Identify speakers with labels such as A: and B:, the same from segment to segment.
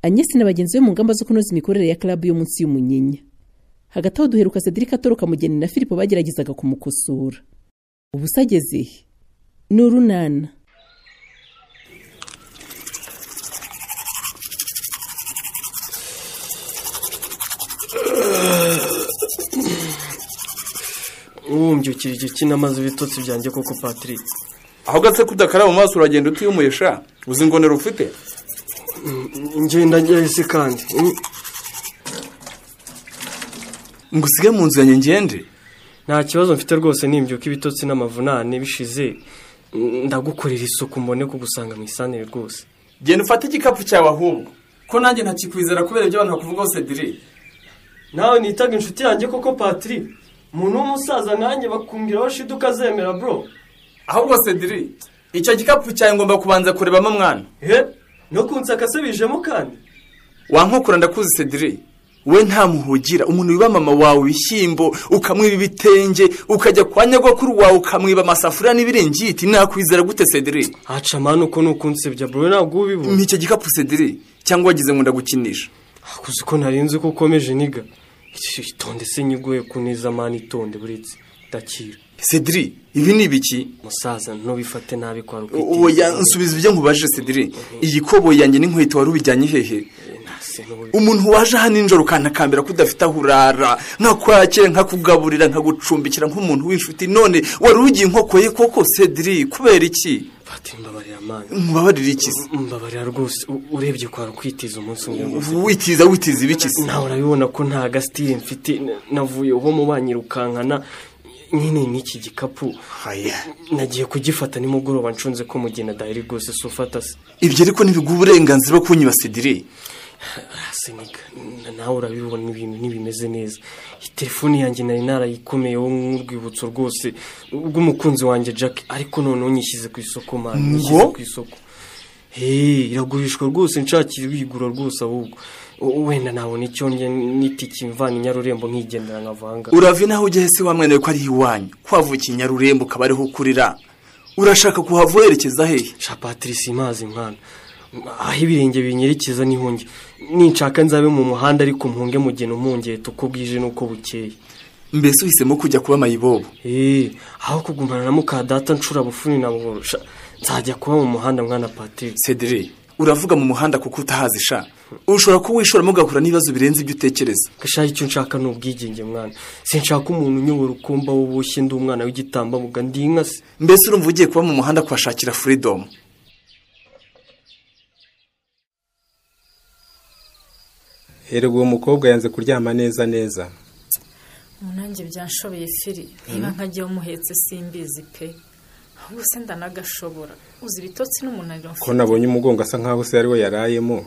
A: Agnes na bagenzi be mu ngamba zo kunoza imikorere ya club yo munsi y'Umunyinya. Hagati aho duheruka Cedric atoroka Mugeni na Philippe bageragezaga kumukosora. Ubusageze ni urunana.
B: Umbyukira icyo kinamaze bitotsi byanjye koko Patrick.
C: Aho gatse kudakara mu maso uragenda utiyumuyesha. Uzi ngonero ufite?
B: Ngenda ngeze kandi.
C: Ngusige mu nzu yanjye ngende.
B: Nta kibazo mfite rwose nimbyuka ibitotsi n'amavunane bishize. Ndagukorera isuku mbone kugusanga mu isanire rwose.
C: Genda ufate igikapu cyawe ahubwo. Ko nanjye ntakikwizera kubera ibyo abantu bakuvugaho Cedric.
B: Nawe nitaga inshuti yanjye koko Patrick. Umuntu w'umusaza nanjye bakumbira washiduka zemera bro.
C: Ahubwo Cedric, icyo gikapu cyawe ngomba kubanza kurebamo mwana.
B: No kunsaka se bijemo kandi.
C: Wankokura ndakuzi Cedric. We nta muhugira umuntu wiba mama wawe bishyimbo ukamwiba ibitenge ukajya kwa nyagokuru wawe ukamwiba amasafuriya n'ibiringiti nakwizera gute Cedric?
B: Aca manu ko nukunsebya bro ntabwo ubibona.
C: Ni icyo gikapu Cedric cyangwa wagize ngo ndagukinisha?
B: Akuzi ko narinze ko ukomeje niga. Itonde se nyiguye kuniza mani itonde buretse dakira.
C: Cedric, ibi ni ibiki?
B: Musaza ntubifate nabi kwa rukiti.
C: Oya nsubiza ibyo nkubaje Cedric. Iyi kobo yanjye n'inkweto wari ubijyanye hehe? Umuntu waje hano injoro kanakambira kudafite ahurara nkakwakira nkakugaburira nkagucumbikira nk'umuntu w'inshuti none wari ugiye inkokoye koko Cedric kubera iki?
B: Fati mbabarira man.
C: Mbabarira iki?
B: Mbabarira rwose urebye kwa rukwitiza umunsi umwe.
C: Witiza ibiki se?
B: Nawe urabibona ko nta gastire mfite navuye uho mu banyirukankana nyine n'iki gikapu.
C: Haya.
B: Nagiye kugifata nimugoroba ncunze ko Mugeni adahiri rwose sofata se.
C: Ibyo ariko nibiguha uburenganzira bwo kunyiba Cedric.
B: Senika nawe urabibona ibintu ntibimeze neza. Telefoni yanjye nari narayikomeyeho nk'urwibutso rwose rw'umukunzi wanjye Jack ariko none unyishyize ku isoko man nyishyize ku isoko. Iragurishwa rwose nshakira bigura rwose ahubwo wenda nabona icyo nge nitiki mvana Nyarurembo nkigendera nkavanga.
C: Uravi naho ujye se wamwene ko ari iwanyu kwavukiye Nyarurembo kabariho kurira. Urashaka kuhavoyerekeza hehe?
B: Sha Patrice imazi mwana. Aho ibirenge binyerekeza nihonge ninshaka nzabe mu muhanda ariko mpunge Mugeni umpunge tukubwije nuko bukeye.
C: Mbese uhisemo kujya kuba mayibobo?
B: Aho kugumana na muka data ncura bufuni na borosha nzajya kuba mu muhanda mwana Patrick.
C: Cedric, uravuga mu muhanda kuko utahazi sha. Ushobora kuwishora mugakura nibazo birenze ibyo utekereza.
B: Gashaye icyo nshaka n'ubwigenge mwana. Sinshaka umuntu unyobora ukumba w'ubushye ndi umwana w'igitamba muga ndi inka se.
C: Mbese urumva ugiye kuba mu muhanda kwashakira freedom?
D: Erego uwo mukobwa yanze kuryama neza.
E: Umunange byanshobeye Fili niba nkagiye umuhetse simbizi pe. Ahubwo se ndanagashobora. Uzi ibitotsi n'umunaniro mfite.
D: Ko nabonye umugongo asa nkaho se ariwe yarayemo.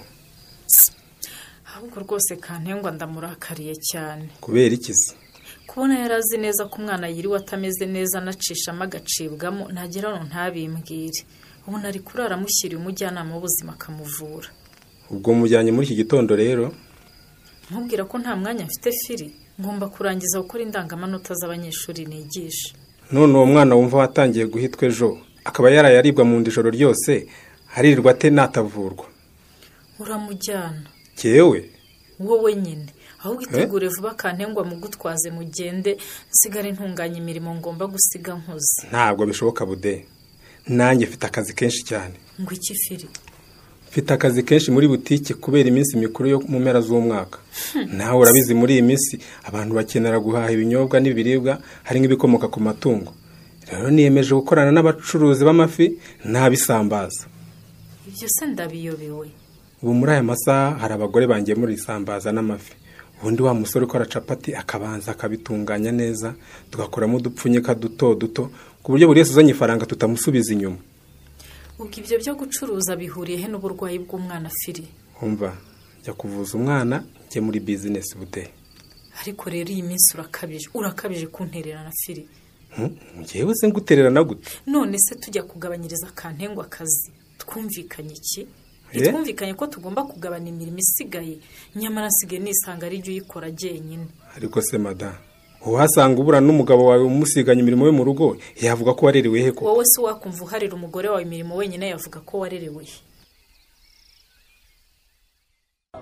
E: Ahubwo rwose Kantengwa ndamurakariye cyane.
D: Kubera ikizi?
E: Kubona yarazi neza ko umwana yiriwe atameze neza nacishamo agacibwamo ntagera no ntabimbwire. Ubu nari kurara mushyiriye umujyanama w'ubuzima akamuvura.
D: Ubwo mujyanye muri iki gitondo rero?
E: Mubwira ko nta mwanya mfite Fili ngomba kurangiza gukora indangamanota z'abanyeshuri nigisha.
D: None uwo mwana wumva watangiye guhitwa ejo akaba yarayaribwa mu ndijoro ryose haririrwa ate natavurwa?
E: Uramujyana.
D: Cyewe?
E: Wowe nyine. Ahubwo itegure vuba Kantengwa mu gutwaze mugende nsigare ntunganya imirimo ngomba gusiga nkoze.
D: Ntabwo bishoboka bude. Nanjye mfite akazi kenshi cyane.
E: Ngo iki Fili?
D: Mfite akazi kenshi muri butike kubera iminsi mikuru yo mu mpera z'umwaka. Nawe urabizi muri iyi minsi abantu bakenera guhaha ibinyobwa n'ibiribwa hari nk'ibikomoka ku matungo. Rero niyemeje gukorana n'abacuruzi b'amafi n'abisambaza.
E: Ibyo se ndabiyobewe.
D: Ubu muri aya masaha hari abagore bangiye muri isambaza n'amafi. Ubundi wa musore ukora capati akabanza akabitunganya neza tugakoramo udupfunyika duto ku buryo buri wese uzanye ifaranga tutamusubiza inyuma.
E: Ubwo ibyo byo gucuruza bihuriye he n'uburwayi bw'umwana Fili?
D: Umva jya kuvuza umwana njye muri business bude.
E: Ariko rero iyi minsi urakabije kuntererana Fili.
D: Ngewe se ngutererana gute?
E: None se tujya kugabanyiriza Kantengwa akazi twumvikanye iki? Twumvikanye ko tugomba kugabana imirimo isigaye nyamara nsigaye nisanga ari byo uyikora jyenyine.
D: Ariko se madame uhasanga ubura n'umugabo wawe umusiganya imirimo yo mu rugo yavuga ko warerewe he ko?
E: Wowe se wakumva uharira umugore wawe imirimo wenyine yavuga ko warerewe he?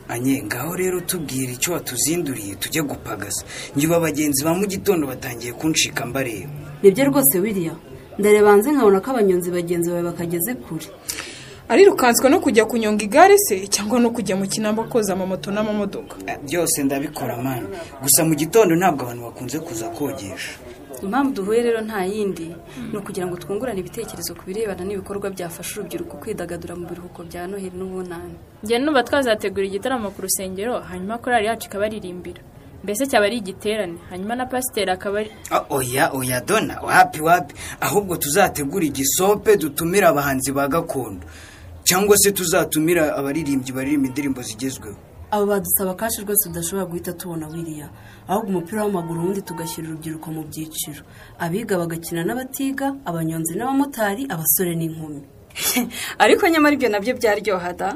F: anye ngaho rero tubwira icyo watuzinduriye tujye gupagasa njye abagenzi ba mu gitondo batangiye kunshika mbareba.
G: nibyo rwose William ndareba hanze nkabona ko abanyonzi bagenzi bawe bakageze kure.
H: arirukanswe no kujya kunyonga igare se cyangwa no kujya mu kinamba koza amamoto n'amamodoka?
F: Byose ndabikora mana, gusa mu gitondo ntabwo abantu bakunze kuza kogesha.
G: Impamvu duhuye rero nta yindi ni ukugira ngo twungurane ibitekerezo ku birebana n'ibikorwa byafasha urubyiruko kwidagadura mu biruhuko bya Noheli n'ubunani.
I: Njye nuba twazategura igitaramo ku rusengero hanyuma korali yacu ikabaririmbira. Mbese cyaba ari igiterane hanyuma na pasiteri akaba ari
F: oya dona wapi ahubwo tuzategura igisope dutumira abahanzi ba gakondo cyangwa se tuzatumira abaririmbyi baririmba indirimbo zigezweho.
G: Abo badusaba kashi rwose tudashobora guhita tubona William, ahubwo umupira w'amaguru wundi tugashyira urubyiruko mu byiciro, abiga bagakina n'abatiga, abanyonzi n'abamotari, abasore n'inkumi.
J: Ariko nyamara ibyo nabyo byaryohada.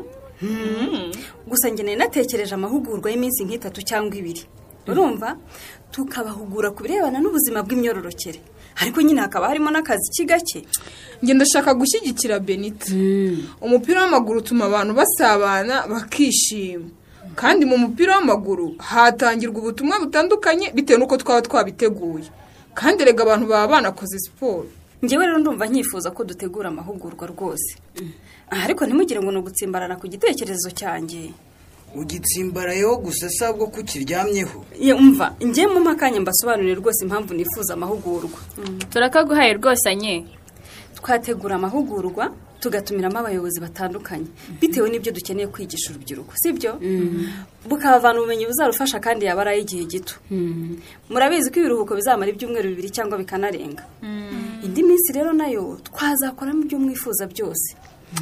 J: Gusa njye nari natekereje amahugurwa y'iminsi nk'itatu cyangwa 2. Urumva tukabahugura ku birebana n'ubuzima bw'imyororokere, ariko nyine hakaba harimo n'akazi kigake.
H: Njye ndashaka gushyigikira Benita. Umupira w'amaguru utuma abantu basabana bakishima, kandi mu mupira w'amaguru hatangirwa ubutumwa butandukanye bitewe n'uko twaba twabiteguye, kandi rega abantu baba banakoze siporo.
J: Njyewe rero ndumva nkifuza ko dutegura amahugurwa rwose. Ariko ntimugire ngo no gutsimbarana ku gitekerezo cyanjye.
F: Ugitsimbarayeho gusa sabwo kukiryamyeho.
J: Umva njye mu makanya mbasobanurire rwose impamvu nifuza amahugurwa.
I: Turakaguhaye rwose anye.
J: Twategura amahugurwa tugatumiramo abayobozi batandukanye bitewe n'ibyo dukeneye kwigisha urubyiruko, sibyo? Bukabavana ubumenyi buzarufasha kandi yabaraye igihe gito. Murabizi ko ibiruhuko bizamara ibyumweru 2 cyangwa bikanarenga. Indi minsi rero nayo twazakoramo ibyo mwifuza byose.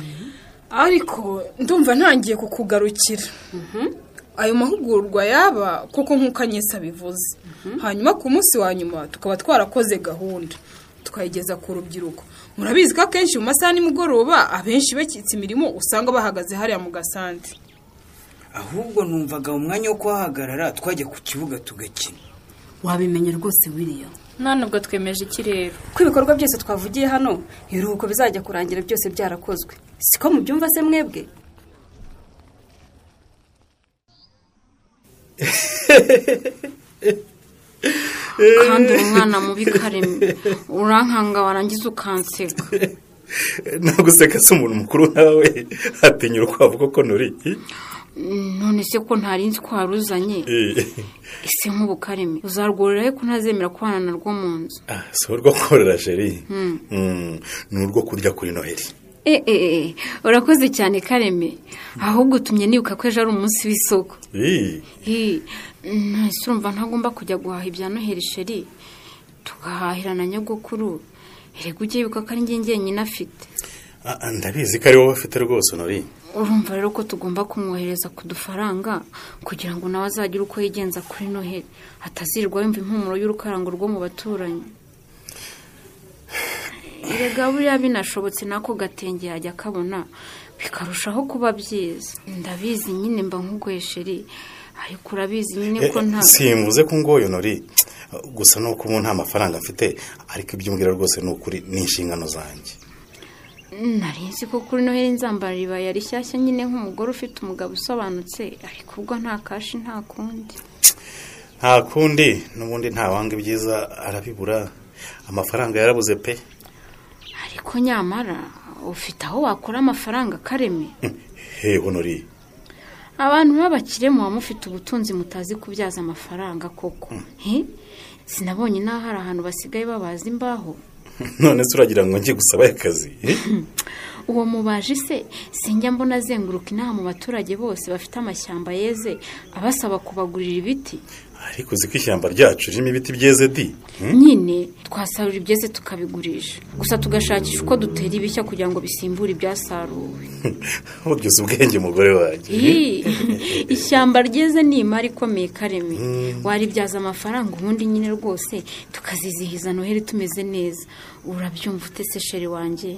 H: Ariko ndumva ntangiye kukugarukira. Ayo mahugurwa yaba kuko nkuko Anyesa bivuze. Hanyuma ku munsi wa nyuma tukaba twarakoze gahunda tukayigeza ku rubyiruko. Murabizi ko akenshi mu masaha nimugoroba abenshi bakitse imirimo usanga bahagaze hariya mu gasanti.
F: Ahubwo numvaga umwanya wo kuhagarara twajya ku kibuga tugakina.
G: Wabimenye rwose William.
I: None ubwo twemeje ikirero
J: ko ibikorwa byose twavugiye hano ibiruhuko bizajya kurangira byose byarakozwe. Siko mubyumva se mwebwe?
K: Kandi umwana mubi Kareme urankanga warangiza ukanseka.
L: Naguseka se umuntu mukuru nawe atinyura kwavuga ko nuri.
K: None se ko ntarinzi ko waruzanye. Ese nk'ubu Kareme uzarworera ko ntazemera kubana narwo mu nzu.
L: So rwo korera Sheri. Nurwo kurya kuri Noheli.
K: Urakoze cyane Kareme. Ahubwo tumye nibuka ko ejo ari umunsi w'isoko. Nahise urumva ntagomba kujya guhaha ibya Noheli Sheri. Tugahahira na nyogokuru. Erega ugiye bibuka ko ari njye nyine afite.
L: Ndabizi ko ari wowe afite rwose Nori.
K: Urumva rero ko tugomba kumwohereza ku dufaranga kugira ngo nawe azagire uko yigenza kuri Noheli, atazirwa yumva impumuro y'urukarango rwo mu baturanyi. Erega buriya binashobotse nako gatenge yajya kabona bikarushaho kuba byiza. Ndabizi nyine mba nk'ugoye Sheri, ariko urabizi nyine ko nta
L: simvuze ko ngoyo Nori, gusa nuko ubu nta mafaranga mfite, ariko ibyo mbwira rwose n'ukuri n'inshingano zanjye.
K: Narinzi ko kuri Noheli nzambara ribaye ari shyashya nyine nk'umugore ufite umugabo usobanutse, ariko ubwo nta kashi nta kundi.
L: Nta kundi n'ubundi nta wanga ibyiza arabibura, amafaranga yarabuze pe.
K: Ariko nyamara ufite aho wakora amafaranga Kareme.
L: Nori.
K: Abantu babakire mu bamufite ubutunzi mutazi kubyaza amafaranga koko. Sinabonye naho hari ahantu basigaye babaza imbaho.
L: None turagira ngo ngiye gusaba akazi.
K: Uwo mubaji se sinjya mbona azenguruka inaha mu baturage bose bafite amashyamba yeze abasaba kubagurira ibiti.
L: Ariko ziko ishyamba ryacu ririmo ibiti byeze di.
K: Nyine twasarura ibyeze tukabigurisha. Gusa tugashakisha uko dutera ibishya kugira ngo bisimbure ibyasaruwe.
L: Ubyuze ubwenge mugore wanjye.
K: Ishyamba ryeze ni imari ikomeye Kareme. Waribyaza amafaranga ubundi nyine rwose tukazizihiza Noheli tumeze neza. Urabyumva ute se Sheri wanjye?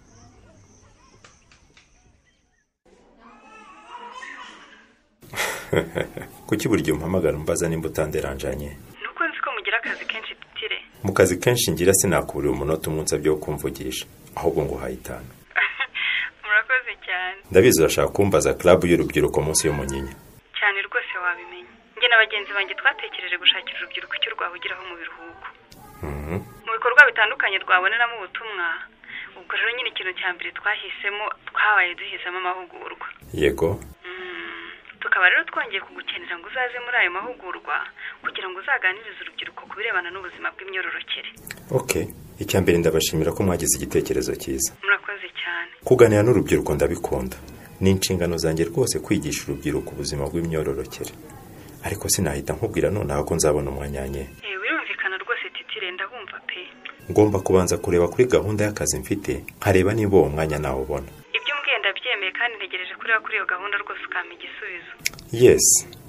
M: Kuki buryo mpamagara umbaza nimba utanderanjanye?
J: Nuko nzi ko mugira akazi kenshi tutire.
M: Mu kazi kenshi ngira sinakuburira umunota umunsi byo kumvugisha, ahubwo ngo hayitana.
J: Murakoze cyane.
M: Ndabizi urashaka kumbaza club y'urubyiruko munsi yo Munyinya.
N: wabimenye njye na bagenzi banjye twatekereje gushakira urubyiruko icyo rwahugiraho mu biruhuko mu bikorwa bitandukanye rwaboneramo ubutumwa. Ubwo rero nyine ikintu cya mbere twahisemo twabaye duhisemo amahugurwa.
M: Yego.
N: Tukaba rero twongeye kugukenera ngo uzaze muri ayo mahugurwa kugira ngo uzaganirize urubyiruko ku birebana n'ubuzima bw'imyororokere.
M: Okay, icya mbere ndabashimira ko mwagize igitekerezo cyiza.
N: Murakoze cyane.
M: Kuganira n'urubyiruko ndabikunda. Ni inshingano zanjye rwose kwigisha urubyiruko ubuzima bw'imyororokere. Ariko sinahita nkubwira nonaha ko nzabona umwanya nye.
N: Birumvikana rwose Titire ndabumva pe.
M: Ngomba kubanza kureba kuri gahunda y'akazi mfite, nkareba niba uwo mwanya nawubona.
N: Ibyo mbwiye ndabyemeye kandi ntegereje kureba kuri iyo gahunda rwose ukampa igisubizo.
M: Yes.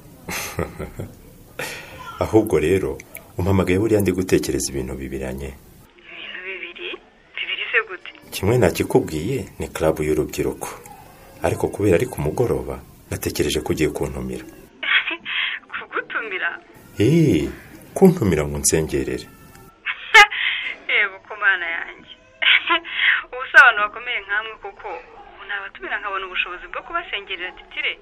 M: Ahubwo rero umpamagaye buriya ndi gutekereza ibintu bibiranye.
N: Ibintu bibiri? Bibiri se gute?
M: Kimwe nakikubwiye ni club y'urubyiruko. Ariko kubera ari ku mugoroba natekereje ko ugiye kuntumira.
N: Kugutumira?
M: Kuntumira ngo nsengerere.
N: Yego ko mana yanjye. Ubusa abantu bakomeye nkamwe kuko unabatumira nkabona ubushobozi bwo kubasengerera Titire.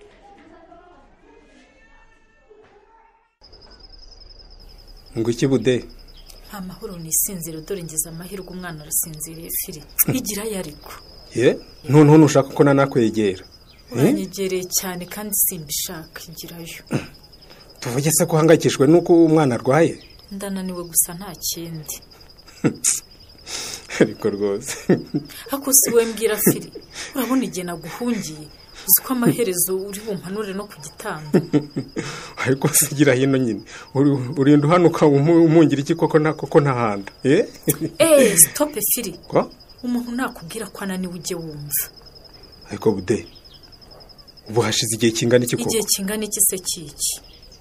D: Ngo iki bude?
E: Nta mahoro nisinzira dore ngeze amahirwe umwana arasinziriye firi. Igira yariko.
D: Noneho nushaka ko nanakwegera.
E: Uranyegereye cyane kandi simbishaka igirayo.
D: Tuvuge se ko hangayikishwe nuko umwana arwaye?
E: Ndananiwe gusa nta kindi.
D: Ariko rwose.
E: Ako si we mbwira firi. Urabona igihe naguhungiye. Uzi ko amaherezo uri bumpanure no ku gitanda.
D: Ariko sigira hino nyine. Urinda uhanuka umungira iki koko ntahanda.
E: Stop firi.
D: Ko?
E: Umuntu nakubwira ko ananiwe ujye wumva.
D: Ariko bude. Ubu hashize igihe kingana iki koko?
E: Igihe kingana iki se kiki?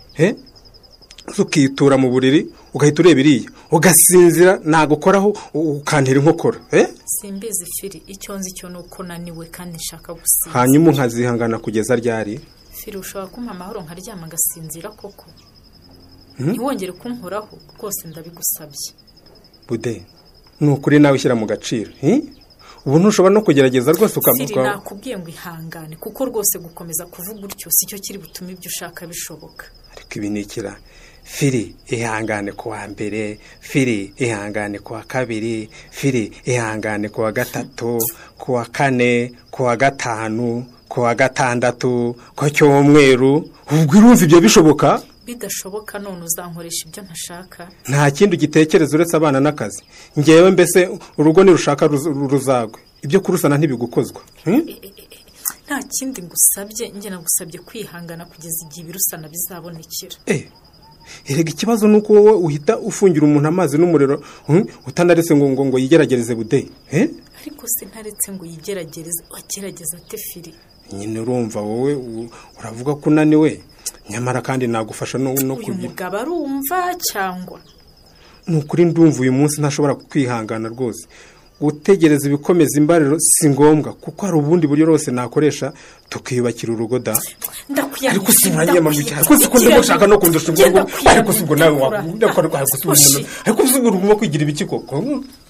D: Ukitura mu buriri ugahita ureba iriya ugasinzira nagukoraho ukantera inkokora.
E: Simbizi firi icyo nzi cyo nuko naniwe kandi nshaka gusinzira.
D: Hanyuma nkazihangana kugeza ryari?
E: Firi ushobora kumpa amahoro nkaryama ngasinzira koko. Ntiwongere kunkoraho rwose ndabigusabye.
D: Bude nukuri nawe ushyira mu gaciro. Ubu ntushobora no kugerageza rwose
E: ukamuka. Firi nakubwiye ngo ihangane kuko rwose gukomeza kuvuga utyo sicyo kiri butuma ibyo ushaka bishoboka.
D: Ariko ibi nikira Firi ihangane ku wa mbere, Firi ihangane ku wa kabiri, Firi ihangane ku wa gatatu, ku wa kane, ku wa gatanu, ku wa gatandatu, ku cyumweru. Ubwo urumva ibyo bishoboka?
E: Bidashoboka none uzankoresha ibyo ntashaka.
D: Nta kindi gitekerezo uretse abana n'akazi. Ngewe mbese urugo nirushaka ruzagwe. Ibyo kurusana ntibigukozwa.
E: Nta kindi ngusabye nge nagusabye kwihangana kugeza igihe birusana bizabonekera.
D: Erega ikibazo nuko wowe uhita ufungira umuntu amazi n'umuriro utanaretse ngo yigeragereze bude.
E: Ariko sintaretse ngo yigeragereze wagerageza ate firi.
D: Nyine urumva wowe uravuga ko unaniwe nyamara kandi nagufasha no
E: kugira. Uyu mugabo arumva cyangwa?
D: Nukuri ndumva uyu munsi ntashobora kwihangana rwose. Gutegereza ibikomeza imbariro si ngombwa kuko hari ubundi buryo rwose nakoresha tukiyubakira urugo da. Ariko simuranye mu cyaro kuko sikunda gushaka no kundusha ngo ariko sibwo nawe wakunda ko ariko sibwo ariko sibwo urimo kwigira ibiki koko.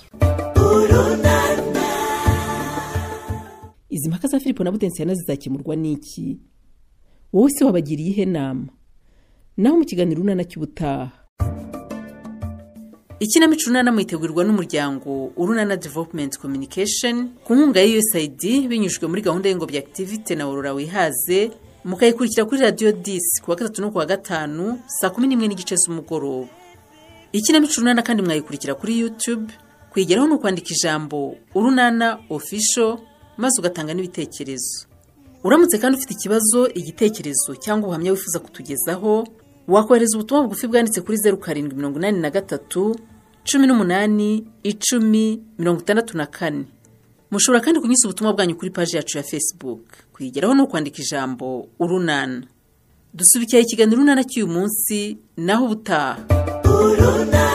A: Izi mpaka za Filipo na Budensiana zizakemurwa n'iki? Wowe se wabagiriye ihe nama? Naho mu kiganiro unana cy'ubutaha. Ikinamico Urunana mwitegurirwa n'umuryango Urunana Development Communication ku nkunga ya USAID binyujijwe muri gahunda y'ingobyi activity na Aurora Wihaze mukayikurikira kuri Radio 10 ku wa gatatu no ku wa gatanu saa 11:30 z'umugoroba. Ikinamico Urunana kandi mwayikurikira kuri YouTube kwigeraho no kwandika ijambo Urunana Official maze ugatanga n'ibitekerezo. Uramutse kandi ufite ikibazo, igitekerezo cyangwa ubuhamya wifuza kutugezaho, wakohereza ubutumwa bugufi bwanditse kuri 0783 18 10 64. Mushobora kandi kunyuza ubutumwa bwanyu kuri page yacu ya Facebook. Kwigeraho no kwandika ijambo Urunana. Dusubikiye ikiganiro Urunana cy'uyu munsi naho ubutaha.